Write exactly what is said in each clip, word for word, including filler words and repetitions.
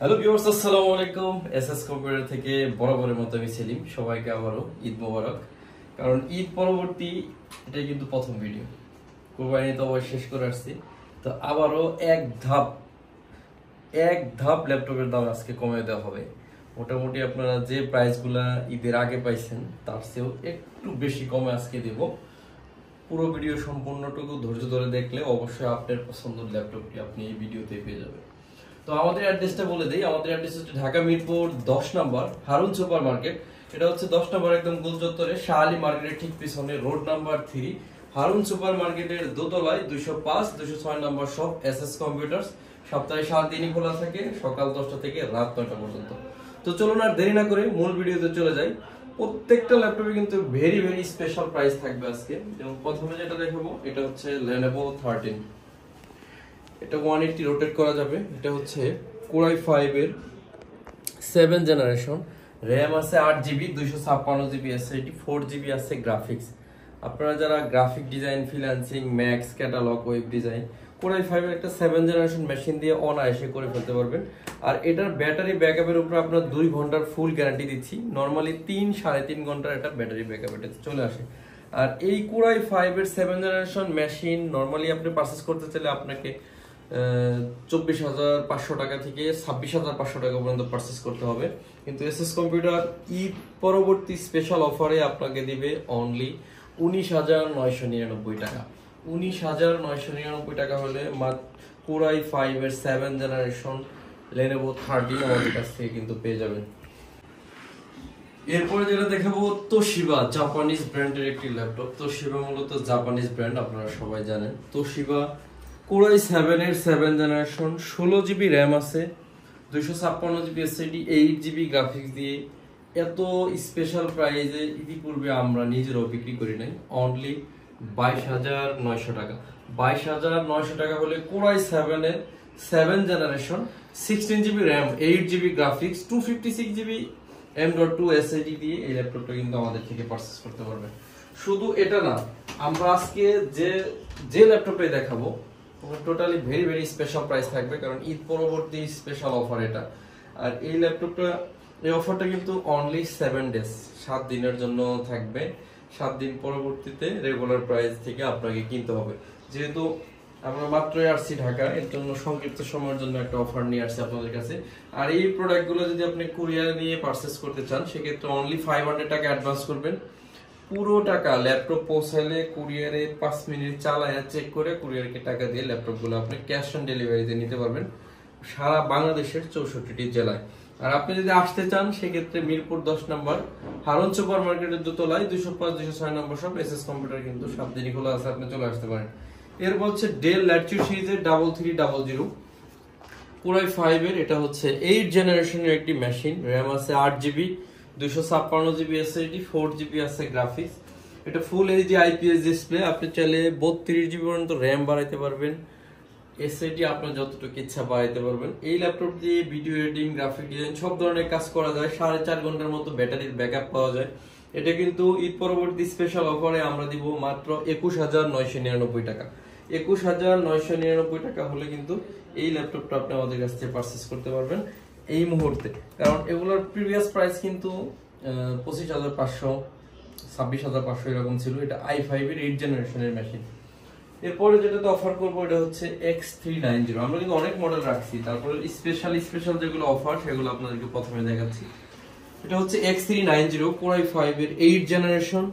Hello viewers, আসসালামু আলাইকুম। SS computer থেকে বরাবরের মতো আমি সেলিম। সবাইকে আবারও ঈদ মোবারক। কারণ ঈদ পরবর্তী এটাই কিন্তু প্রথম ভিডিও, কোরবানি তো অবশ্যই শেষ করে আসছি, তো আবারও এক ধাপ এক ধাপ ল্যাপটপের দাম আজকে কমিয়ে দেওয়া হবে। মোটামুটি আপনারা যে প্রাইসগুলা ঈদের আগে পাইছেন তার চেয়েও একটু বেশি কমে আজকে দেব। পুরো ভিডিও সম্পূর্ণটুকু ধৈর্য ধরে দেখলে অবশ্যই আপনার পছন্দের ল্যাপটপটি আপনি এই ভিডিওতে পেয়ে যাবেন। তো আমাদের অ্যাড্রেসটা বলে দেই। আমাদের অ্যাড্রেস হচ্ছে ঢাকা মিরপুর দশ নম্বর হারুন সুপার মার্কেট। এটা হচ্ছে দশ নম্বর একদম গোল চত্বরে শাহ আলী মার্কেটের ঠিক পিছনে road number three, Harun super মার্কেটের দোতলায় দুইশো পাঁচ দুইশো ছয় নম্বর শপ এসএস কম্পিউটার্স। সপ্তাহে সাত দিনই খোলা থাকে, সকাল দশটা থেকে রাত নয়টা পর্যন্ত। তো চলুন আর দেরি না করে মূল ভিডিওতে চলে যাই। প্রত্যেকটা ল্যাপটপে কিন্তু ভেরি ভেরি স্পেশাল প্রাইস থাকবে আজকে। যেমন প্রথমে যেটা দেখাবো এটা হচ্ছে Lenovo থার্টিন। এটা ওয়ান এইট্টি রোটেট করা যাবে। এটা হচ্ছে কোর আই ফাইভ এর সেভেন জেনারেশন, র্যাম আছে আট জিবি, দুইশো ছাপ্পান্ন জিবি এসএসডি, ফোর জিবি আছে গ্রাফিক্স। আপনারা যারা graphic design, freelancing, max, catalogue, web design, Core i five এর একটা সেভেন জেনারেশন মেশিন দিয়ে অনায়াসে করে ফেলতে পারবেন। আর এটার ব্যাটারি ব্যাকআপের উপর আপনার দুই ঘন্টার ফুল গ্যারান্টি দিচ্ছি। নর্মালি তিন সাড়ে তিন ঘন্টার একটা ব্যাটারি ব্যাকআপ এটা চলে আসে। আর এই কোর আই ফাইভ এর সেভেন জেনারেশন মেশিন নর্মালি আপনি পারচেস করতে চাইলে আপনাকে চব্বিশ হাজার পাঁচশো টাকা থেকে ছাব্বিশ হাজার পাঁচশো টাকা পর্যন্ত পারচেস করতে হবে। কিন্তু এসএস কম্পিউটার ঈদ পরবর্তী স্পেশাল অফারে আপনাকে দিবে অনলি উনিশ হাজার নয়শো নিরানব্বই টাকা। উনিশ হাজার নয়শো নিরানব্বই টাকা হলে কোর আই ফাইভ এর সেভেন জেনারেশন Lenovo থার্টিন আমাদের কাছ থেকে কিন্তু পেয়ে যাবেন। এরপরে যেটা দেখাবো তোশিবা, জাপানিজ ব্র্যান্ডের একটি ল্যাপটপ। তোশিবা মূলত জাপানিজ ব্র্যান্ড, আপনারা সবাই জানেন। তোশিবা কোর আই সেভেন এর সেভেন জেনারেশন, ষোলো জিবি র্যাম আছে, দুইশো ছাপ্পান্ন GB SSD, eight GB graphics দিয়ে এত স্পেশাল প্রাইজে ইতিপূর্বে আমরা নিজেরাও বিক্রি করি নাই। অনলি বাইশ হাজার নয়শো টাকা। বাইশ হাজার নয়শো টাকা হলে কোর আই সেভেন এর seven generation, sixteen GB RAM, eight GB graphics, two fifty six GB M dot two SSD দিয়ে এই ল্যাপটপটা কিন্তু আমাদের থেকে পারচেস করতে পারবেন। শুধু এটা না, আমরা আজকে যে যে ল্যাপটপে দেখাবো totally very very special price থাকবে, কারণ ঈদ পরবর্তী স্পেশাল অফার এটা। আর এই ল্যাপটপটা, এই অফারটা কিন্তু অনলি সেভেন ডেজ, সাত দিনের জন্য থাকবে। সাত দিন পরবর্তীতে রেগুলার প্রাইস থেকে আপনাকে কিনতে হবে। যেহেতু আমরা মাত্রই আসছি ঢাকা, এর জন্য সংক্ষিপ্ত সময়ের জন্য একটা অফার নিয়ে আসছি আপনাদের কাছে। আর এই প্রোডাক্টগুলো যদি আপনি কুরিয়ারে নিয়ে পারচেস করতে চান সেক্ষেত্রে অনলি ফাইভ হান্ড্রেড টাকা অ্যাডভান্স করবেন। পুরো টাকা ল্যাপটপ পৌঁছাইলে কুরিয়ারে পাঁচ মিনিট চালায় চেক করে কুরিয়ারকে টাকা দিয়ে ল্যাপটপগুলো আপনি ক্যাশ অন ডেলিভারিতে নিতে পারবেন সারা বাংলাদেশের চৌষট্টিটি জেলায়। আর আপনি যদি আসতে চান সেক্ষেত্রে মিরপুর দশ নম্বর হারুন সুপার মার্কেটের দোতলায় দুইশো পাঁচ দুইশো ছয় নম্বর সব এসএস কম্পিউটার কিন্তু সাত দিনই খোলা আছে, আপনি চলে আসতে পারেন। এরপর হচ্ছে ডেল ল্যাটিটিউড সিরিজের double three double zero core i five এর, এটা হচ্ছে এইট জেনারেশনের একটি মেশিন, র্যাম আছে আট জিবি, দুইশো ছাপ্পান্ন জিবি এসএসডি, ফোর জিবি আছে গ্রাফিক্স। এটা ফুল এইচডি আইপিএস ডিসপ্লে। আপনি চাইলে বত্রিশ জিবি পর্যন্ত র্যাম বাড়াইতে পারবেন, এসএসডি আপনার যতটুকু ইচ্ছা বাড়াইতে পারবেন। এই ল্যাপটপ দিয়ে ভিডিও এডিটিং, গ্রাফিক ডিজাইন সব ধরনের কাজ করা যায়। সাড়ে চার ঘন্টার মতো ব্যাটারির ব্যাকআপ পাওয়া যায়। এটা কিন্তু ঈদ পরবর্তী স্পেশাল অফারে আমরা দিব মাত্র একুশ হাজার নয়শো নিরানব্বই টাকা। একুশ হাজার নয়শো নিরানব্বই টাকা হলে কিন্তু এই ল্যাপটপটা আপনি আমাদের কাছ থেকে পারচেস করতে পারবেন এই মুহূর্তে। কারণ এগুলোর প্রিভিয়াস প্রাইস কিন্তু পঁচিশ হাজার পাঁচশো, ছাব্বিশ হাজার পাঁচশো এরকম ছিল। এটা আই ফাইভ এর এইট জেনারেশনের মেশিন। এরপরে যেটাতে অফার করবো এটা হচ্ছে এক্স থ্রি নাইন জিরো। আমরা কিন্তু অনেক মডেল রাখছি, তারপরে স্পেশাল স্পেশাল যেগুলো অফার সেগুলো আপনাদেরকে প্রথমে দেখাচ্ছি। এটা হচ্ছে X three nine zero core i five এর এইট জেনারেশন,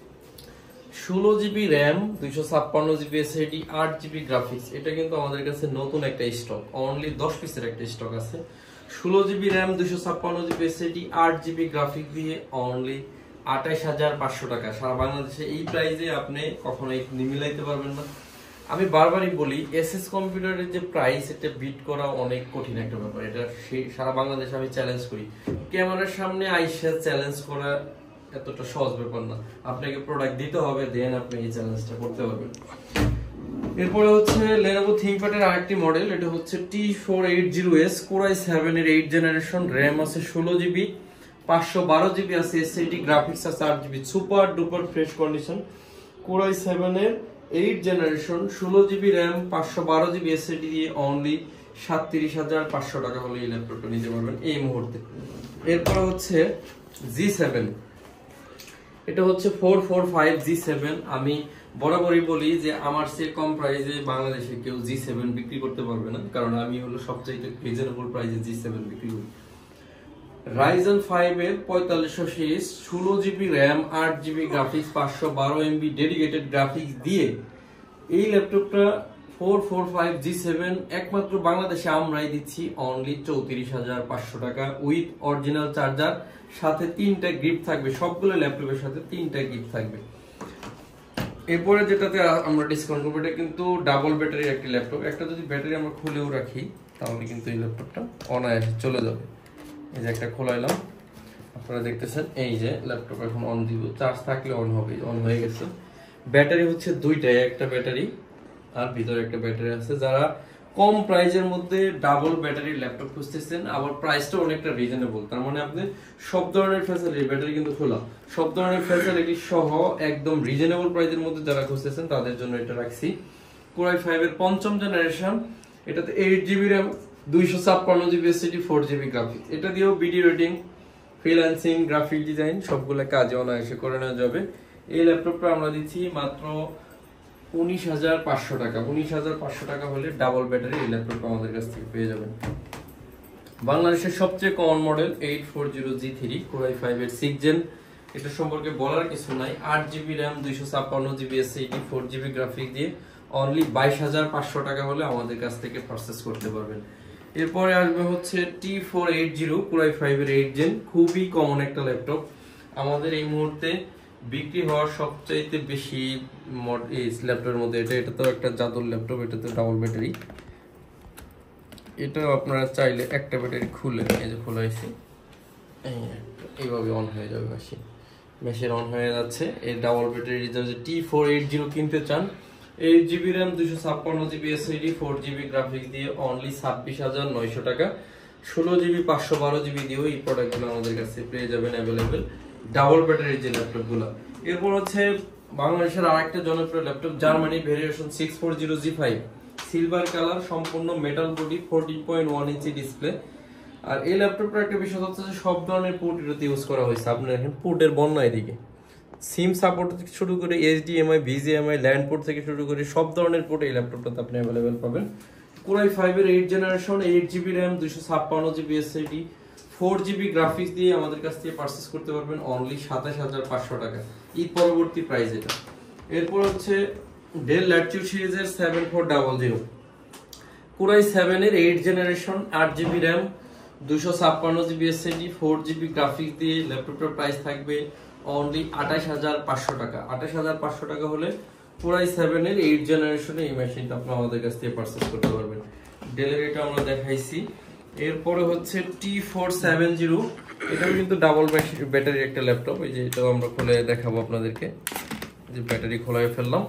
ষোলো জিবি র্যাম, দুইশো ছাপ্পান্ন জিবি এসএসডি, আট জিবি গ্রাফিক্স। এটা কিন্তু আমাদের কাছে নতুন একটা স্টক, অনলি দশ পিসের একটা স্টক আছে। ষোলো জিবি র্যাম, দুইশো ছাপ্পান্ন জিবি এসএসডি, আট জিবি গ্রাফিক দিয়ে অনলি আঠাইশ হাজার পাঁচশো টাকা। সারা বাংলাদেশে এই প্রাইসে আপনি কখনোই মিলাইতে পারবেন না। আমি বারবারই বলি এসএস কম্পিউটারের যে প্রাইস এটা বিট করা অনেক কঠিন একটা ব্যাপার। এটা সারা বাংলাদেশে আমি চ্যালেঞ্জ করি, ক্যামেরার সামনে আইসা চ্যালেঞ্জ করা এতটা সহজ ব্যাপার না। আপনাকে প্রোডাক্ট দিতে হবে, দেন আপনি এই চ্যালেঞ্জটা করতে পারবেন। এরপরে হচ্ছে Lenovo ThinkPad এর আরেকটি মডেল, এটা হচ্ছে T four eighty S core i seven এর এইট জেনারেশন, র্যাম আছে ষোলো জিবি, পাঁচশো বারো জিবি আছে এসএসডি, গ্রাফিক্স আছে আট GB, super duper fresh condition. Core i seven এর এইট জেনারেশন, ষোলো জিবি র্যাম, পাঁচশো বারো জিবি এসএসডি দিয়ে অনলি সাতত্রিশ হাজার পাঁচশো টাকা হলে এই ল্যাপটপটা নিতে পারবেন এই মুহূর্তে। এরপর হচ্ছে জি সেভেন, এটা হচ্ছে four four five G seven. আমি বরাবরই বলি যে আমার চেয়ে কম প্রাইসে বাংলাদেশে কেউ জি সেভেন বিক্রি করতে পারবে না, কারণ আমি হলো সবচাইতে রিজনেবল প্রাইসে জি সেভেন বিক্রি করি। রাইজেন ফাইভ এর পঁয়তাল্লিশশো সিরিজ, ষোলো জিবি র্যাম, আট জিবি গ্রাফিক্স, পাঁচশো বারো এমবি ডেডিকেটেড গ্রাফিক্স দিয়ে এই ল্যাপটপটা four four five G seven একমাত্র বাংলাদেশে আমরাই দিচ্ছি অনলি চৌত্রিশ হাজার পাঁচশো টাকা উইথ অরিজিনাল চার্জার, সাথে তিনটা গিফট থাকবে, সবগুলো ল্যাপটপের সাথে তিনটা গিফট থাকবে। এরপরে যেটাতে আমরা ডিসকাউন্ট করবো, এটা কিন্তু ডাবল ব্যাটারির একটি ল্যাপটপ। একটা যদি ব্যাটারি আমরা খুলেও রাখি তাহলে কিন্তু এই ল্যাপটপটা অনায়াসে চলে যাবে। এই যে একটা খোলাইলাম, আপনারা দেখতেছেন এই যে ল্যাপটপ এখন অন দিব, চার্জ থাকলে অন হবে, অন হয়ে গেছে। ব্যাটারি হচ্ছে দুইটাই, একটা ব্যাটারি আর ভিতরে একটা ব্যাটারি আছে। যারা কম প্রাইজের মধ্যে ডাবল ব্যাটারির ল্যাপটপ খুঁজতেছেন, আবার প্রাইসটা অনেকটা রিজনেবল, তার মানে আপনি সব ধরনের ফ্যাসিলিটি, ব্যাটারি কিন্তু খোলা, সব ধরনের ফ্যাসিলিটি সহ একদম রিজনেবল প্রাইজের মধ্যে যারা খুঁজতেছেন তাদের জন্য এটা রাখছি। কোর আই ফাইভ এর পঞ্চম জেনারেশন, এটাতে এইট জিবি র্যাম, দুইশো ছাপ্পান্ন GB SSD, four GB graphics. এটা দিয়েও video editing, freelancing, graphic design সবগুলো কাজে অনায়াসে করে নেওয়া যাবে। এই ল্যাপটপটা আমরা দিচ্ছি মাত্র উনিশ হাজার পাঁচশো টাকা। উনিশ হাজার পাঁচশো টাকা হলে ডাবল ব্যাটারি এই ল্যাপটপটা আমাদের কাছ থেকে পেয়ে যাবেন। বাংলাদেশের সবচেয়ে common model eight four zero G three core i five এর সিক্স জেন, এটা সম্পর্কে বলার কিছু নাই। আট জিবি র্যাম, দুইশো ছাপ্পান্ন GB SSD, four GB graphic দিয়ে অনলি বাইশ হাজার পাঁচশো টাকা হলে আমাদের কাছ থেকে পারচেস করতে পারবেন। এরপরে আসবে হচ্ছে T four eight zero core i five এর এইট জেন, খুবই কমন একটা ল্যাপটপ। আমাদের এই মুহূর্তে বিক্রি হওয়ার সবচাইতে বেশি এই ল্যাপটপের মধ্যে এটা, এটা তো একটা জাদুর ল্যাপটপ, এটা তো ডাবল ব্যাটারি। এটাও আপনারা চাইলে একটা ব্যাটারি খুলে, এই যে খোলাইছি, এইভাবে অন হয়ে যাবে মেশিন, মেশিন অন হয়ে যাচ্ছে। এই ডাবল ব্যাটারি যদি টি ফোর এইট জিরো কিনতে চান, এইট জিবি র্যাম, দুইশো ছাপ্পান্ন GB SSD, four GB graphics দিয়ে অনলি ছাব্বিশ হাজার নয়শো টাকা। ষোলো জিবি, পাঁচশো বারো জিবি দিয়েও এই প্রোডাক্টগুলো আমাদের কাছে পেয়ে যাবেন অ্যাভেলেবেল, ডাবল ব্যাটারির যে ল্যাপটপগুলো। এরপর হচ্ছে বাংলাদেশের আরেকটা জনপ্রিয় laptop, Germany variation six four zero G five, silver colour, সম্পূর্ণ metal body, fourteen point one inch display. আর এই ল্যাপটপটার একটা বিষয় হচ্ছে যে সব ধরনের পোর্ট এটাতে ইউজ করা হয়েছে। আপনি দেখেন পোর্টের বন্যা এদিকে, সিম সাপোর্ট থেকে শুরু করে এইচডিএমআই, ভিজিএমআই, ল্যান্ড পোর্ট থেকে শুরু করে সব ধরনের পোর্ট এই ল্যাপটপটাতে আপনি অ্যাভেলেবেল পাবেন। কোর আই ফাইভ এর eight generation, eight GB RAM, দুইশো ছাপ্পান্ন GB SSD, four GB graphics দিয়ে আমাদের কাছ থেকে পারচেস করতে পারবেন অনলি সাতাশ হাজার পাঁচশো টাকা, ঈদ পরবর্তী প্রাইস এটা। এরপর হচ্ছে ডেল ল্যাটিটিউড সিরিজের seven four double zero core i seven এর এইট জেনারেশন, আট জিবি র্যাম, দুইশো ছাপ্পান্ন GB SSD, four GB graphics দিয়ে ল্যাপটপটার প্রাইস থাকবে অনলি আঠাশ হাজার পাঁচশো টাকা। আঠাশ হাজার পাঁচশো টাকা হলে কোর আই সেভেন এর এইট জেনারেশনে এই মেশিনটা আপনি আমাদের কাছ থেকে পারচেস করতে পারবেন। ডেলের এটা আমরা দেখাইছি। এরপরে হচ্ছে টি ফোর সেভেন জিরো, এটাও কিন্তু ডাবল ব্যাটারির একটা ল্যাপটপ। এই যে এটাও আমরা খুলে দেখাবো আপনাদেরকে, যে ব্যাটারি খোলাই ফেললাম।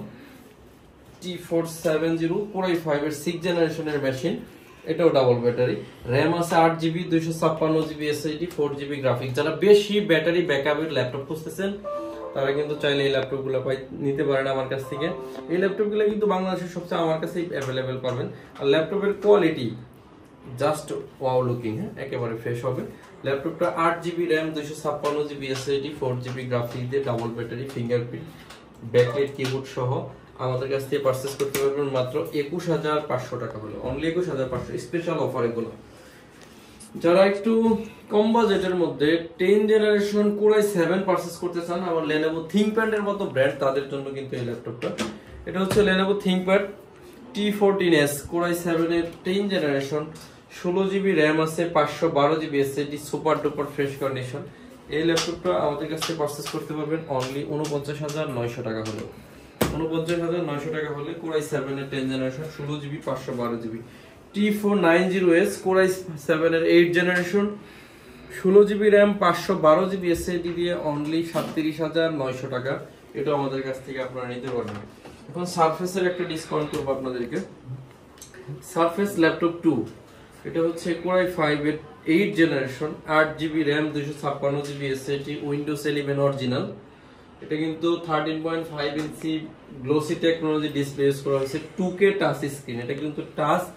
T four seven zero core i five এর সিক্স জেনারেশনের মেশিন, এটাও ডাবল ব্যাটারি, র্যাম আছে আট জিবি, দুইশো ছাপ্পান্ন GB SSD, four GB graphics. যারা বেশি ব্যাটারি ব্যাকআপের ল্যাপটপ খুঁজতেছেন তারা কিন্তু চাইলে এই ল্যাপটপগুলো পাই নিতে পারেন আমার কাছ থেকে। এই ল্যাপটপগুলো কিন্তু বাংলাদেশের সবচেয়ে আমার কাছেই অ্যাভেলেবেল পাবেন। আর ল্যাপটপের কোয়ালিটি জাস্ট ওয়াও লুকিং, হ্যাঁ একেবারে ফ্রেশ হবে। ল্যাপটপটা আট জিবি র্যাম, দুইশো ছাপ্পান্ন GB SSD, four GB graphics দিয়ে double battery, fingerprint, backlight keyboard সহ আমাদের কাছ থেকে পারচেস করতে পারবেন মাত্র একুশ হাজার পাঁচশো টাকা হলে, অনলি একুশ হাজার পাঁচশো, স্পেশাল অফার এগুলো। যারা একটু কম বাজেটের মধ্যে ten generation core i seven purchase করতে চান, আবার লেনোভো থিংকপ্যাড এর মতো ব্র্যান্ড, তাদের জন্য কিন্তু এই ল্যাপটপটা। এটা হচ্ছে Lenovo ThinkPad T fourteen S core i seven এর টেন জেনারেশন, ষোলো জিবি র্যাম আছে, পাঁচশো বারো GB SSD, super duper fresh condition. এই ল্যাপটপটা আমাদের কাছ থেকে পারচেস করতে পারবেন অনলি উনপঞ্চাশ হাজার নয়শো টাকা হলে। উনপঞ্চাশ হাজার নয়শো টাকা হলে কোর আই সেভেন এর টেন জেনারেশন, ষোলো জিবি, পাঁচশো বারো GB. T four nine zero S core i seven এর এইট জেনারেশন, ষোলো জিবি র্যাম, পাঁচশো বারো জিবি এসএসডি দিয়ে অনলি সাতত্রিশ হাজার নয়শো টাকা। এটা আমাদের কাছ থেকে আপনারা নিতে পারবেন। এখন সারফেসের একটা ডিসকাউন্ট করবো আপনাদেরকে। সারফেস ল্যাপটপ টু, এটা হচ্ছে কোর আই ফাইভ এর এইট জেনারেশন, আট জিবি র্যাম, দুইশো ছাপ্পান্ন GB SSD, Windows eleven original. এটা কিন্তু thirteen point five inch glossy technology display use করা হয়েছে, টু কে টাচ স্ক্রিন। এটা কিন্তু টাচ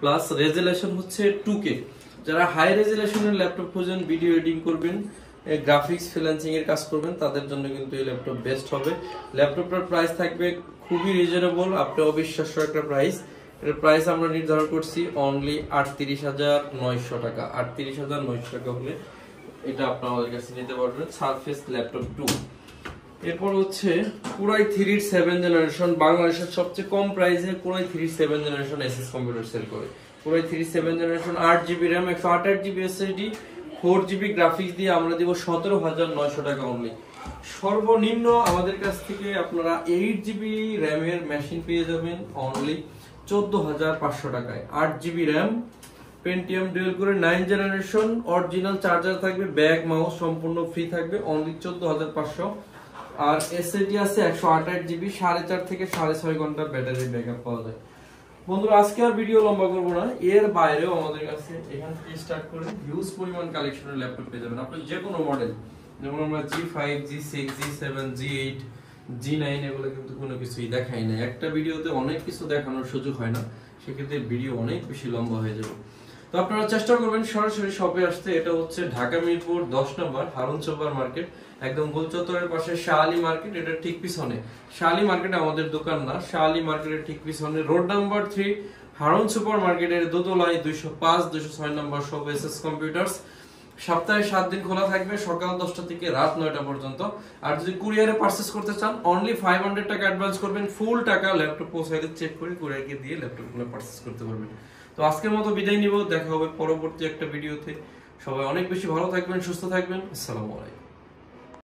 প্লাস রেজুলেশন হচ্ছে টু কে। যারা হাই রেজুলেশনের ল্যাপটপ খোঁজেন, ভিডিও এডিটিং করবেন, গ্রাফিক্স ফ্রিল্যান্সিং এর কাজ করবেন, তাদের জন্য কিন্তু এই ল্যাপটপ বেস্ট হবে। ল্যাপটপটার প্রাইস থাকবে খুবই রিজনেবল, আপনি অবিশ্বাস্য একটা প্রাইস। এর প্রাইস আমরা নির্ধারণ করছি অনলি আটত্রিশ হাজার নয়শো টাকা। আটত্রিশ হাজার নয়শো টাকা হলে এটা আপনি আমাদের কাছে নিতে পারবেন, সারফেস ল্যাপটপ টু। এরপর হচ্ছে কোরাই থ্রি সেভেন জেনারেশন, বাংলাদেশের সবচেয়ে কম প্রাইসে core i three seven generation SS computer sale করে। কোরাই থ্রি সেভেন জেনারেশন আট জিবি র্যাম, একশো আঠাশ GB SSD, four GB graphics দিয়ে আমরা দিব সতেরো হাজার নয়শো টাকা অনলি। সর্বনিম্ন আমাদের কাছ থেকে আপনারা এইট জিবি র্যামের মেশিন পেয়ে যাবেন অনলি চোদ্দ হাজার পাঁচশো টাকায়। আট জিবি র্যাম, পেন্টিয়াম ডুয়েল কোরের নাইন জেনারেশন, অরিজিনাল চার্জার থাকবে, ব্যাগ মাউস সম্পূর্ণ ফ্রি থাকবে অনলি চোদ্দ হাজার পাঁচশো। আর এসএসডি আছে একশো আঠাশ জিবি, সাড়ে চার থেকে সাড়ে ছয় ঘন্টা ব্যাটারি ব্যাকআপ পাওয়া যায়। বন্ধুরা আজকে আর ভিডিও লম্বা করবো না, এর বাইরেও আমাদের কাছে এখান থেকে স্টার্ট করে হিউজ পরিমাণ কালেকশনের ল্যাপটপ পেয়ে যাবেন আপনি যে কোনো মডেল। যেমন আমরা G five, G six, G seven, G eight, G nine এগুলো কিন্তু কোনো কিছুই দেখাই না। একটা ভিডিওতে অনেক কিছু দেখানোর সুযোগ হয় না, সেক্ষেত্রে ভিডিও অনেক বেশি লম্বা হয়ে যাবে। তো আপনারা চেষ্টা করবেন সরাসরি শপে আসতে। এটা হচ্ছে ঢাকা মিরপুর দশ নম্বর হারুন সুপার মার্কেট, একদম গোল চত্বরের পাশে শাহালি মার্কেট, এটা ঠিক পিছনে। শাহালি মার্কেটে আমাদের দোকান না, শাহালি মার্কেটের ঠিক পিছনে road number three Harun super মার্কেটের দোতলায় দুইশো পাঁচ দুইশো ছয় নম্বর শপ এসএস কম্পিউটার্স। সপ্তাহে সাত দিন খোলা থাকবে, সকাল দশটা থেকে রাত নয়টা পর্যন্ত। আর যদি কুরিয়ারে পারচেস করতে চান অনলি ফাইভ হান্ড্রেড টাকা অ্যাডভান্স করবেন, ফুল টাকা ল্যাপটপ পৌঁছাইলে চেক করে কুরিয়ারকে দিয়ে ল্যাপটপগুলো পারচেস করতে পারবেন। তো আজকের মতো বিদায় নিব, দেখা হবে পরবর্তী একটা ভিডিওতে। সবাই অনেক বেশি ভালো থাকবেন, সুস্থ থাকবেন। আসসালামু আলাইকুম।